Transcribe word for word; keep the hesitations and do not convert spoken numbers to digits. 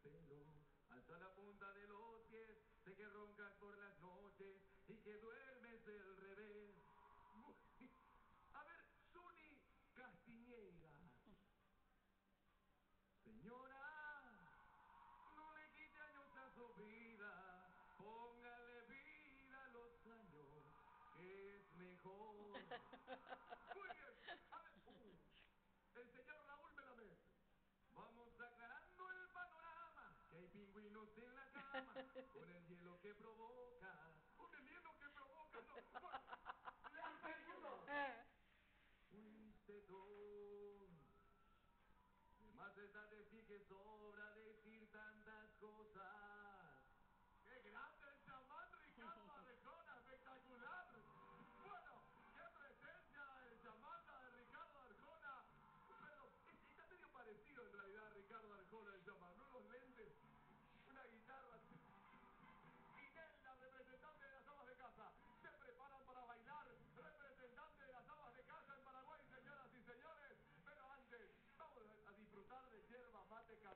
pelo. Alza la punta de los pies, sé que roncas por las noches y que duermes del revés. A ver, Suni Castiñeira. Señora, no le quite años a su vida, póngale vida a los años, que es mejor. Muy bien. A ver, uh, el señor Raúl Melamés. Vamos aclarando el panorama, que hay pingüinos en la cama, con el hielo que provoca, con el hielo que provoca, no, con el hielo. Fuiste tú. De más está decir que